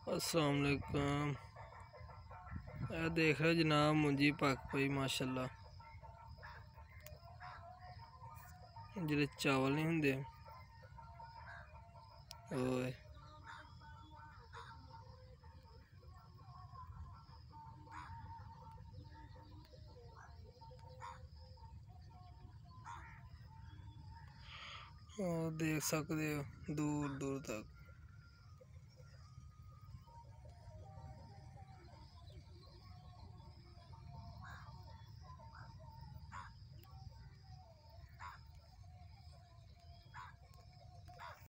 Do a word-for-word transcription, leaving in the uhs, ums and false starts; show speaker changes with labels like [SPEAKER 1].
[SPEAKER 1] अस्सलाम वालेकुम। ਇਹ देख रहे जनाब मुंजी पक पई माशाल्लाह। ਜਿਹੜੇ चावल नहीं होंगे ओए देख सकते हो दूर दूर तक।